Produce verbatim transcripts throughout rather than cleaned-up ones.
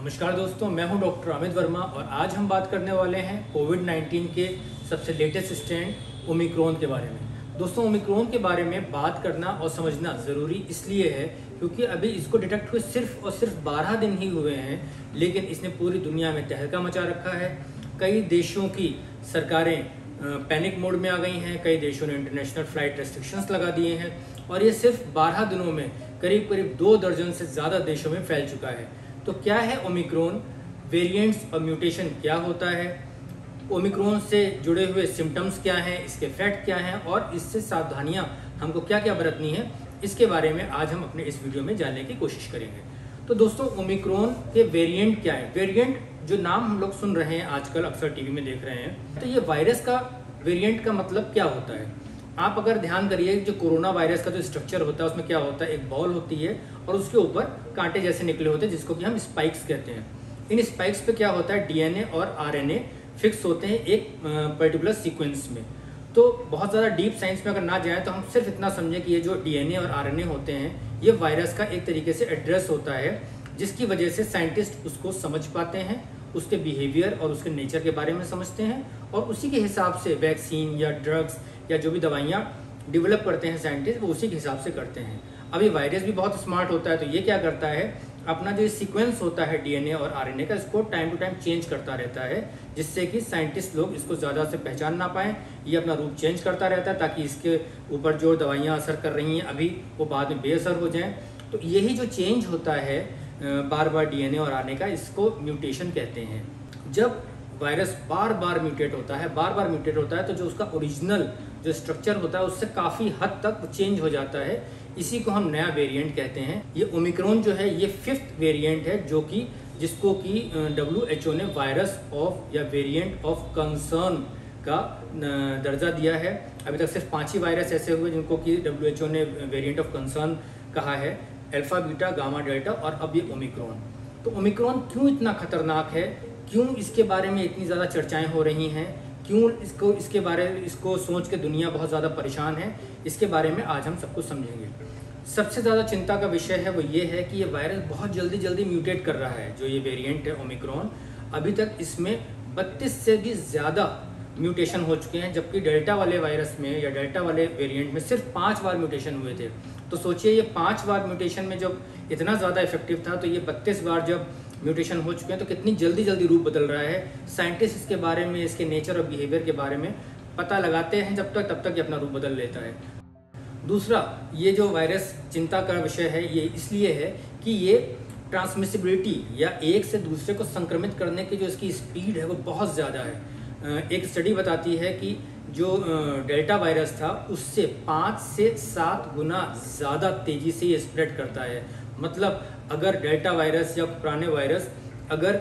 नमस्कार दोस्तों, मैं हूं डॉक्टर अमित वर्मा और आज हम बात करने वाले हैं कोविड नाइन्टीन के सबसे लेटेस्ट स्ट्रेन ओमिक्रॉन के बारे में। दोस्तों, ओमिक्रॉन के बारे में बात करना और समझना ज़रूरी इसलिए है क्योंकि अभी इसको डिटेक्ट हुए सिर्फ और सिर्फ बारह दिन ही हुए हैं, लेकिन इसने पूरी दुनिया में तहलका मचा रखा है। कई देशों की सरकारें पैनिक मोड में आ गई हैं, कई देशों ने इंटरनेशनल फ्लाइट रेस्ट्रिक्शंस लगा दिए हैं और ये सिर्फ बारह दिनों में करीब करीब दो दर्जन से ज़्यादा देशों में फैल चुका है। तो क्या है ओमिक्रॉन, वेरिएंट्स और म्यूटेशन क्या होता है, ओमिक्रॉन से जुड़े हुए सिम्टम्स क्या हैं, इसके इफेक्ट क्या हैं और इससे सावधानियां हमको क्या क्या बरतनी है, इसके बारे में आज हम अपने इस वीडियो में जानने की कोशिश करेंगे। तो दोस्तों, ओमिक्रॉन के वेरिएंट क्या है? वेरिएंट जो नाम हम लोग सुन रहे हैं आजकल, अक्सर टीवी में देख रहे हैं, तो ये वायरस का वेरिएंट का मतलब क्या होता है? आप अगर ध्यान करिए, जो कोरोना वायरस का जो स्ट्रक्चर होता है उसमें क्या होता है, एक बॉल होती है और उसके ऊपर कांटे जैसे निकले होते हैं जिसको कि हम स्पाइक्स कहते हैं। इन स्पाइक्स पे क्या होता है, डीएनए और आरएनए फिक्स होते हैं एक पर्टिकुलर सीक्वेंस में। तो बहुत ज़्यादा डीप साइंस में अगर ना जाए तो हम सिर्फ इतना समझें कि ये जो डीएनए और आरएनए होते हैं ये वायरस का एक तरीके से एड्रेस होता है, जिसकी वजह से साइंटिस्ट उसको समझ पाते हैं, उसके बिहेवियर और उसके नेचर के बारे में समझते हैं और उसी के हिसाब से वैक्सीन या ड्रग्स या जो भी दवाइयाँ डेवलप करते हैं साइंटिस्ट, वो उसी के हिसाब से करते हैं। अभी वायरस भी बहुत स्मार्ट होता है, तो ये क्या करता है, अपना जो सीक्वेंस होता है डीएनए और आरएनए का, इसको टाइम टू टाइम चेंज करता रहता है, जिससे कि साइंटिस्ट लोग इसको ज़्यादा से पहचान ना पाएँ। ये अपना रूप चेंज करता रहता है ताकि इसके ऊपर जो दवाइयाँ असर कर रही हैं अभी, वो बाद में बेअसर हो जाएँ। तो यही जो चेंज होता है बार बार डीएनए और आरएनए का, इसको म्यूटेशन कहते हैं। जब वायरस बार बार म्यूटेट होता है बार बार म्यूटेट होता है तो जो उसका ओरिजिनल जो स्ट्रक्चर होता है उससे काफ़ी हद तक चेंज हो जाता है। इसी को हम नया वेरिएंट कहते हैं। ये ओमिक्रॉन जो है ये फिफ्थ वेरिएंट है, जो कि जिसको कि डब्ल्यू एच ओ ने वायरस ऑफ या वेरिएंट ऑफ कंसर्न का दर्जा दिया है। अभी तक सिर्फ पाँच ही वायरस ऐसे हुए जिनको कि डब्ल्यू एच ओ ने वेरिएंट ऑफ कंसर्न कहा है, अल्फा, बीटा, गामा, डेल्टा और अब ये ओमिक्रॉन। तो ओमिक्रॉन क्यों इतना खतरनाक है, क्यों इसके बारे में इतनी ज़्यादा चर्चाएं हो रही हैं, क्यों इसको इसके बारे में इसको सोच के दुनिया बहुत ज़्यादा परेशान है, इसके बारे में आज हम सब कुछ समझेंगे। सबसे ज़्यादा चिंता का विषय है वो ये है कि ये वायरस बहुत जल्दी जल्दी म्यूटेट कर रहा है। जो ये वेरिएंट है ओमिक्रॉन, अभी तक इसमें बत्तीस से भी ज़्यादा म्यूटेशन हो चुके हैं, जबकि डेल्टा वाले वायरस में या डेल्टा वाले वेरिएंट में सिर्फ पाँच बार म्यूटेशन हुए थे। तो सोचिए, ये पाँच बार म्यूटेशन में जब इतना ज़्यादा इफेक्टिव था, तो ये बत्तीस बार जब म्यूटेशन हो चुके हैं तो कितनी जल्दी जल्दी रूप बदल रहा है। साइंटिस्ट इसके बारे में, इसके नेचर और बिहेवियर के बारे में पता लगाते हैं जब तक, तब तक ये अपना रूप बदल लेता है। दूसरा, ये जो वायरस चिंता का विषय है ये इसलिए है कि ये ट्रांसमिसिबिलिटी या एक से दूसरे को संक्रमित करने की जो इसकी स्पीड है वो बहुत ज़्यादा है। एक स्टडी बताती है कि जो डेल्टा वायरस था उससे पाँच से सात गुना ज़्यादा तेज़ी से ये स्प्रेड करता है। मतलब अगर डेल्टा वायरस या पुराने वायरस अगर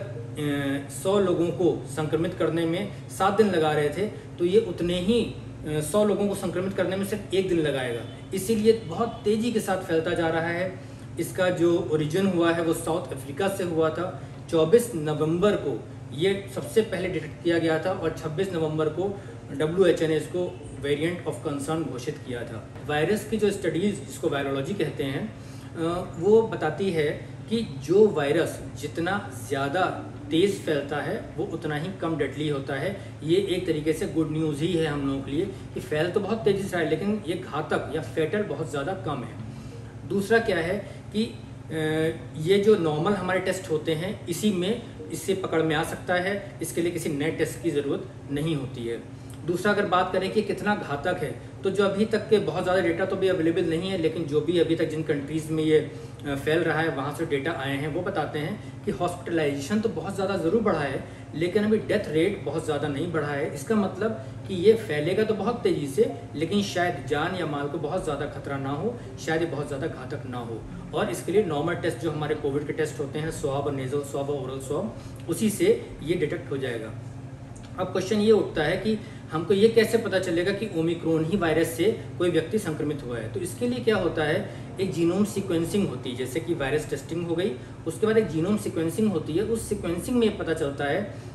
सौ लोगों को संक्रमित करने में सात दिन लगा रहे थे, तो ये उतने ही सौ लोगों को संक्रमित करने में सिर्फ एक दिन लगाएगा। इसीलिए बहुत तेज़ी के साथ फैलता जा रहा है। इसका जो ओरिजिन हुआ है वो साउथ अफ्रीका से हुआ था। चौबीस नवंबर को ये सबसे पहले डिटेक्ट किया गया था और छब्बीस नवंबर को डब्ल्यू एच ओ ने इसको वेरिएंट ऑफ कंसर्न घोषित किया था। वायरस की जो स्टडीज़, जिसको वायरोलॉजी कहते हैं, वो बताती है कि जो वायरस जितना ज़्यादा तेज़ फैलता है वो उतना ही कम डेडली होता है। ये एक तरीके से गुड न्यूज़ ही है हम लोगों के लिए कि फैल तो बहुत तेज़ी से है लेकिन ये घातक या फेटल बहुत ज़्यादा कम है। दूसरा क्या है कि ये जो नॉर्मल हमारे टेस्ट होते हैं इसी में इससे पकड़ में आ सकता है, इसके लिए किसी नए टेस्ट की ज़रूरत नहीं होती है। दूसरा, अगर बात करें कि कितना घातक है, तो जो अभी तक के बहुत ज़्यादा डेटा तो भी अवेलेबल नहीं है, लेकिन जो भी अभी तक जिन कंट्रीज़ में ये फैल रहा है वहाँ से डेटा आए हैं वो बताते हैं कि हॉस्पिटलाइजेशन तो बहुत ज़्यादा ज़रूर बढ़ा है, लेकिन अभी डेथ रेट बहुत ज़्यादा नहीं बढ़ा है। इसका मतलब कि ये फैलेगा तो बहुत तेज़ी से, लेकिन शायद जान या माल को बहुत ज़्यादा खतरा ना हो, शायद ये बहुत ज़्यादा घातक ना हो। और इसके लिए नॉर्मल टेस्ट जो हमारे कोविड के टेस्ट होते हैं, स्वाब और नेजल स्वाब और ओरल स्वाब, उसी से ये डिटेक्ट हो जाएगा। अब क्वेश्चन ये उठता है कि हमको ये कैसे पता चलेगा कि ओमिक्रॉन ही वायरस से कोई व्यक्ति संक्रमित हुआ है? तो इसके लिए क्या होता है, एक जीनोम सीक्वेंसिंग होती है। जैसे कि वायरस टेस्टिंग हो गई, उसके बाद एक जीनोम सीक्वेंसिंग होती है। उस सीक्वेंसिंग में पता चलता है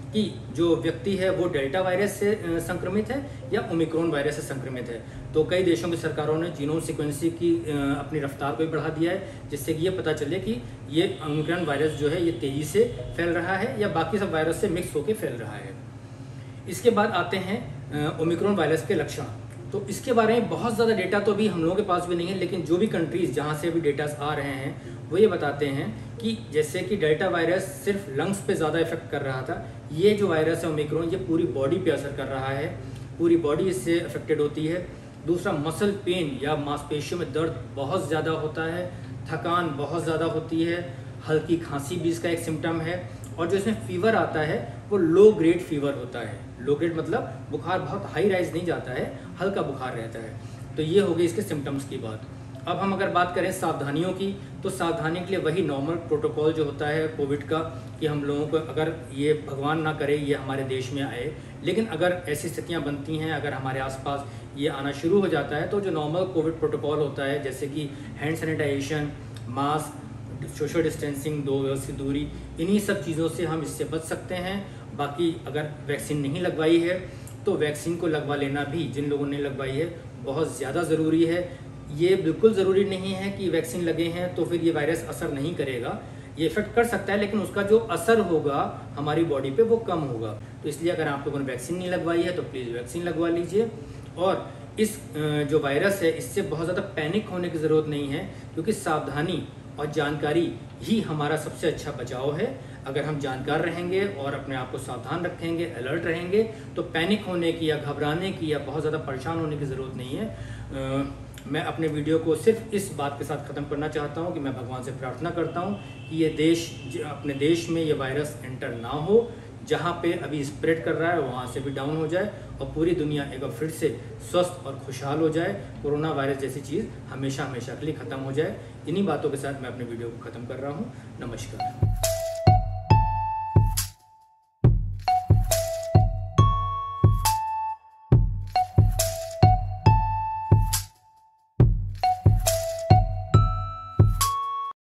कि जो व्यक्ति है वो डेल्टा वायरस से संक्रमित है या ओमिक्रॉन वायरस से संक्रमित है। तो कई देशों की सरकारों ने जीनोम सीक्वेंसिंग की अपनी रफ्तार को भी बढ़ा दिया है, जिससे कि ये पता चले कि ये ओमिक्रॉन वायरस जो है ये तेज़ी से फैल रहा है या बाकी सब वायरस से मिक्स होकर फैल रहा है। इसके बाद आते हैं ओमिक्रॉन वायरस के लक्षण। तो इसके बारे में बहुत ज़्यादा डेटा तो अभी हम लोगों के पास भी नहीं है, लेकिन जो भी कंट्रीज़ जहाँ से अभी डेटास आ रहे हैं वो ये बताते हैं कि जैसे कि डेल्टा वायरस सिर्फ लंग्स पे ज़्यादा इफेक्ट कर रहा था, ये जो वायरस है ओमिक्रॉन ये पूरी बॉडी पे असर कर रहा है, पूरी बॉडी इससे अफेक्टेड होती है। दूसरा, मसल पेन या मांसपेशियों में दर्द बहुत ज़्यादा होता है, थकान बहुत ज़्यादा होती है, हल्की खांसी भी इसका एक सिम्टम है, और जो इसमें फीवर आता है वो लो ग्रेड फीवर होता है। लो ग्रेड मतलब बुखार बहुत हाई राइज नहीं जाता है, हल्का बुखार रहता है। तो ये हो गई इसके सिम्टम्स की बात। अब हम अगर बात करें सावधानियों की, तो सावधानी के लिए वही नॉर्मल प्रोटोकॉल जो होता है कोविड का, कि हम लोगों को अगर ये भगवान ना करे ये हमारे देश में आए, लेकिन अगर ऐसी स्थितियाँ बनती हैं, अगर हमारे आसपास ये आना शुरू हो जाता है, तो जो नॉर्मल कोविड प्रोटोकॉल होता है जैसे कि hand sanitization, mask, social distancing, दो गज की दूरी, इन्हीं सब चीज़ों से हम इससे बच सकते हैं। बाकी अगर वैक्सीन नहीं लगवाई है तो वैक्सीन को लगवा लेना भी, जिन लोगों ने लगवाई है, बहुत ज़्यादा ज़रूरी है। ये बिल्कुल ज़रूरी नहीं है कि वैक्सीन लगे हैं तो फिर ये वायरस असर नहीं करेगा, ये इफेक्ट कर सकता है, लेकिन उसका जो असर होगा हमारी बॉडी पे वो कम होगा। तो इसलिए अगर आप लोगों ने वैक्सीन नहीं लगवाई है तो प्लीज़ वैक्सीन लगवा लीजिए। और इस जो वायरस है इससे बहुत ज़्यादा पैनिक होने की ज़रूरत नहीं है, क्योंकि सावधानी और जानकारी ही हमारा सबसे अच्छा बचाव है। अगर हम जानकार रहेंगे और अपने आप को सावधान रखेंगे, अलर्ट रहेंगे, तो पैनिक होने की या घबराने की या बहुत ज़्यादा परेशान होने की ज़रूरत नहीं है। आ, मैं अपने वीडियो को सिर्फ इस बात के साथ ख़त्म करना चाहता हूँ कि मैं भगवान से प्रार्थना करता हूँ कि ये देश, अपने देश में ये वायरस एंटर ना हो, जहाँ पे अभी स्प्रेड कर रहा है वहाँ से भी डाउन हो जाए और पूरी दुनिया एक बार फिर से स्वस्थ और खुशहाल हो जाए, कोरोना वायरस जैसी चीज़ हमेशा हमेशा के लिए ख़त्म हो जाए। इन्हीं बातों के साथ मैं अपने वीडियो को ख़त्म कर रहा हूँ। नमस्कार।